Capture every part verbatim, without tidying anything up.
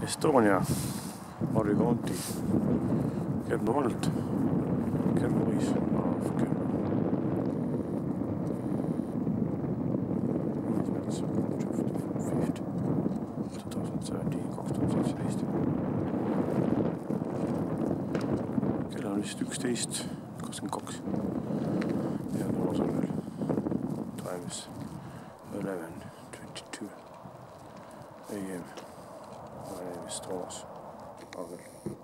Estonia, Harju County, Kernu vald, Kernu mõis, kell on vist üksteist kakskümmend kaks ja Toomas Argel. Time is eleven twenty-two A M. My name is Toomas Argel.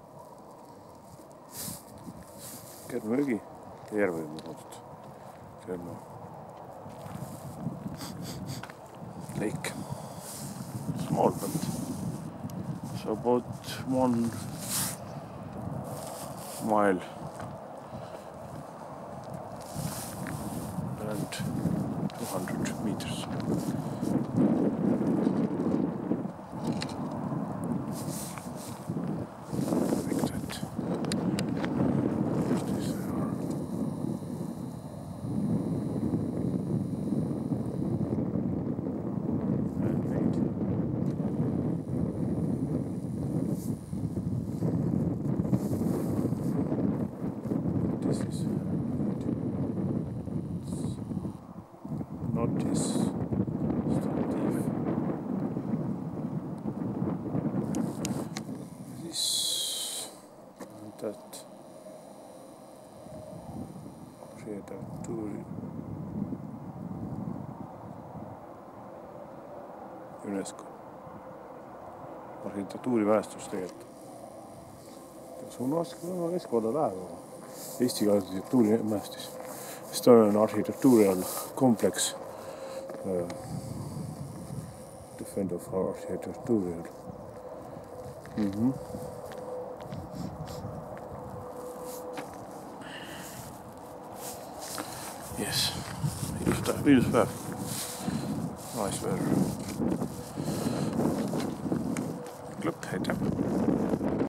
Kernu jõgi ja järve on vaadatud. Kernu lake. Small but so about one mile and two hundred meters. Like that. This is man-made. This is not this startive. This and that arhitektuuri UNESCO arhitektuuriväestus tegelikult. Suunas väga keskvalda läheb, aga Eesti arhitektuurimäestis. Sest on arhitektuurial kompleks uh, defend of arhitektuurial. Mm-hmm. Yes, ilus päev, ilus päev. Nice weather. Klõpp, aitäh.